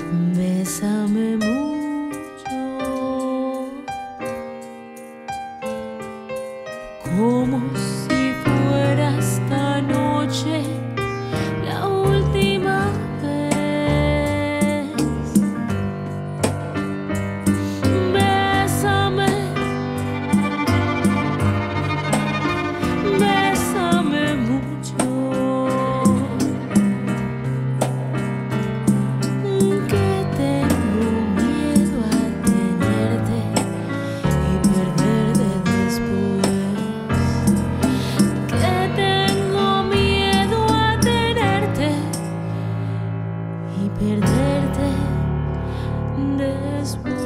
Bésame mucho, como si fuera esta noche la última vez. Bésame, bésame mucho, que tengo miedo a tenerte y perderte después. Que tengo miedo a tenerte y perderte después.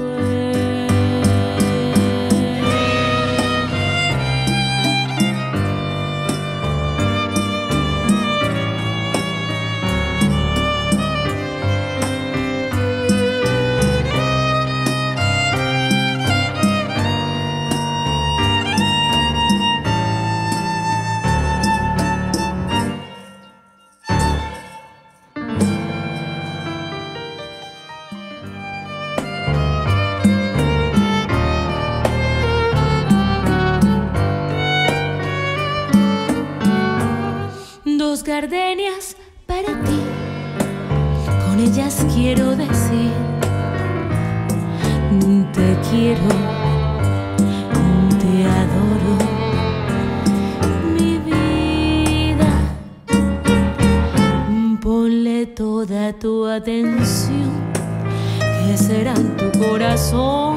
Dos gardenias para ti, con ellas quiero decir te quiero, te adoro, mi vida. Ponle toda tu atención, que será en tu corazón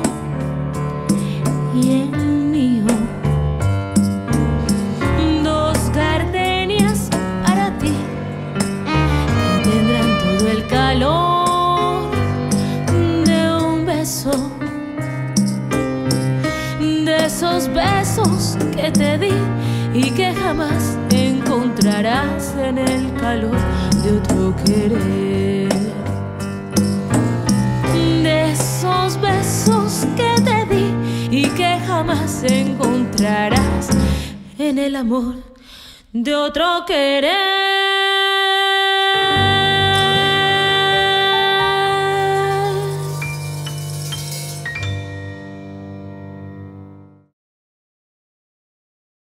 y el mío. Dos gardenias para ti, que tendrán todo el calor de un beso, de esos besos que te di y que jamás encontrarás en el calor de otro querer. De esos besos que te di y que jamás encontrarás en el amor de otro querer.